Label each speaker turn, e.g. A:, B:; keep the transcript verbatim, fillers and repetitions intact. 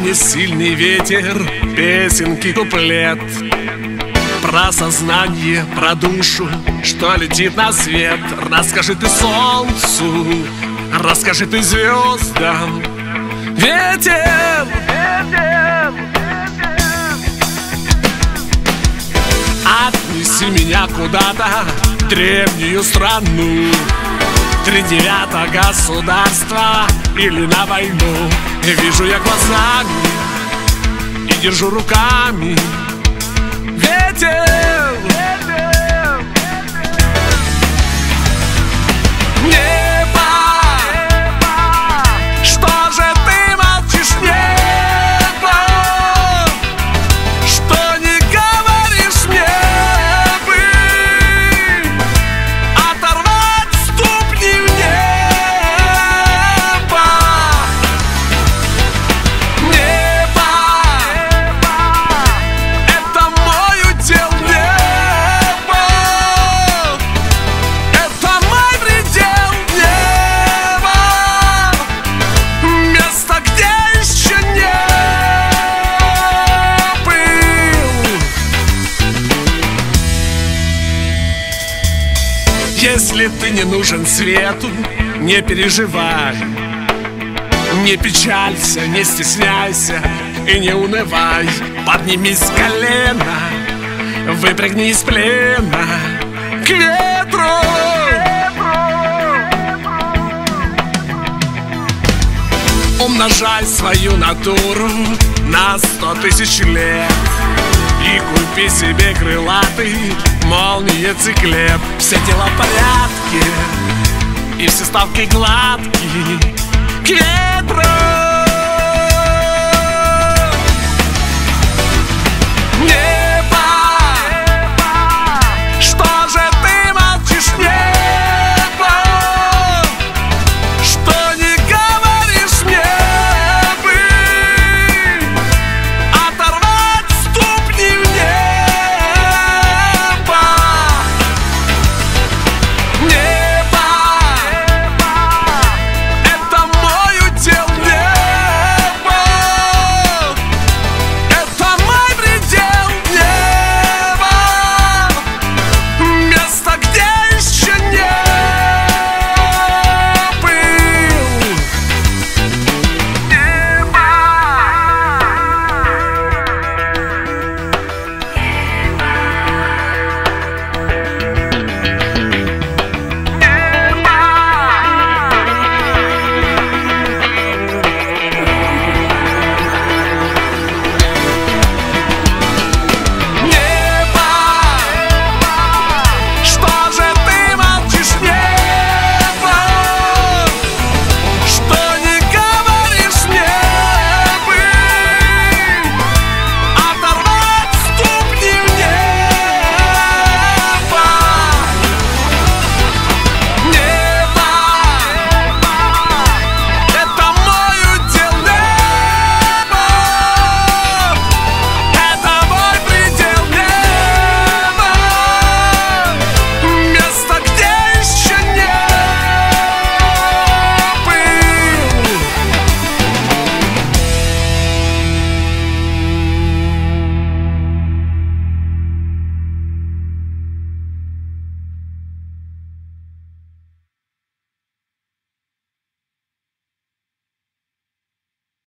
A: мне сильный ветер, песенки, куплет. Про сознание, про душу, что летит на свет. Расскажи ты солнцу, расскажи ты звездам. Ветер, ветер, отнеси меня куда-то, в древнюю страну. Тридевятое государство или на войну. И вижу я глазами и держу руками. Ветер, ветер, небо, небо, что же ты молчишь, небо? Что не говоришь мне бы оторвать ступни в небо? Небо, небо, это мой удел, небо, это мой предел, небо, место, где еще не был. Если ты не нужен свету, не переживай, не печалься, не стесняйся и не унывай. Поднимись с колена, выпрыгни из плена к ветру. Умножай свою натуру на сто тысяч лет и купи себе крылатый молниециклет. Все дела в порядке и все ставки гладкие. К ветру.